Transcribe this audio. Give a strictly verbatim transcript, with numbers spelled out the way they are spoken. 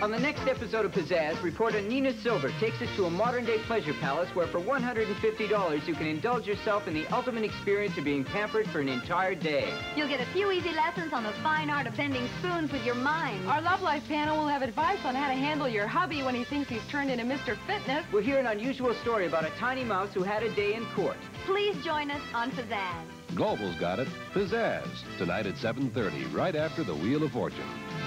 On the next episode of Pizzazz, reporter Nina Silver takes us to a modern-day pleasure palace where for one hundred fifty dollars you can indulge yourself in the ultimate experience of being pampered for an entire day. You'll get a few easy lessons on the fine art of bending spoons with your mind. Our Love Life panel will have advice on how to handle your hubby when he thinks he's turned into Mister Fitness. We'll hear an unusual story about a tiny mouse who had a day in court. Please join us on Pizzazz. Global's got it. Pizzazz. Tonight at seven thirty, right after The Wheel of Fortune.